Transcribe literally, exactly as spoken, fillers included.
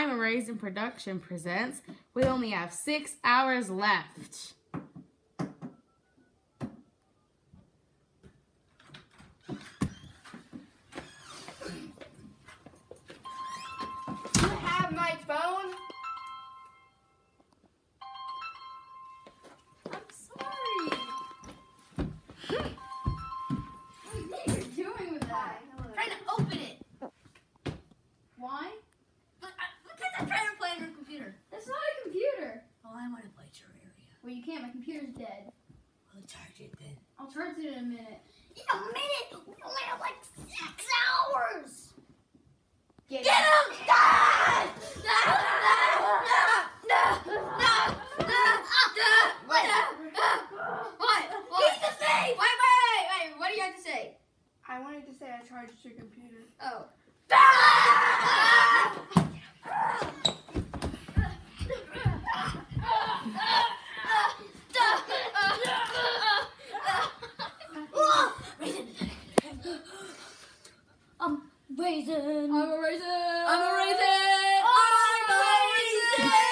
I'm a Raisin Production presents We Only Have Six Hours Left. You have my phone? I'm sorry. What are you doing with that? I'm trying to open it. Why? Look, I, look at that trying to play on your computer. That's not a computer. Oh, I want to play Terraria. Well, you can't. My computer's dead. I'll charge it then. I'll charge it in a minute. In a minute? We only have like six hours. Get, Get him! Ah! No! No! No! No! No! No! What? What? What? He's a thief! Wait, wait, wait, wait. What do you have to say? I wanted to say I charged your computer. Oh. Um, raisin. I'm a raisin. I'm a raisin. I'm a raisin.